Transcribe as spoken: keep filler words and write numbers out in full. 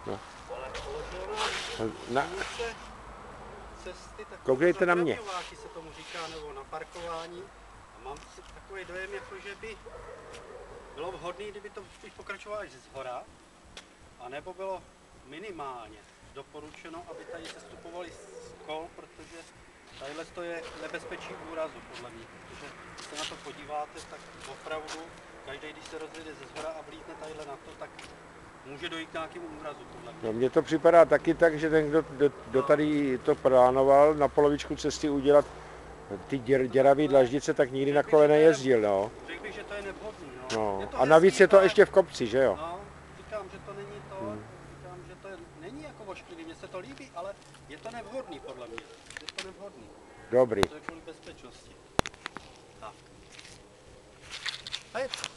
No. Ale položil nám Na, půlce cesty, tak koukejte na mě. graviváky se tomu říká, nebo na parkování. A mám takový dojem, jako že by bylo vhodné, kdyby to spíš pokračovalo až z hora, anebo bylo minimálně doporučeno, aby tady sestupovali z kol, protože tadyhle to je nebezpečí úrazu, podle mě. Protože když se na to podíváte, tak opravdu každý, když se rozjede ze zhora a vlítne tadyhle na to, tak může dojít k nějakému úrazu, podle mě. No, mně to připadá taky tak, že ten, kdo, kdo, kdo tady to plánoval na polovičku cesty udělat ty děr, děravé dlaždice, tak nikdy na kole nejezdil, no. Řekl bych, že to je nevhodný, no. No. Je to A navíc hezký, je to ale- ještě v kopci, že jo? No, říkám, že to není to, Hmm. říkám, že to je, není jako ošklivý, mně se to líbí, ale je to nevhodný podle mě. Je to nevhodný. Dobrý. To je kvůli bezpečnosti. Tak. A je to.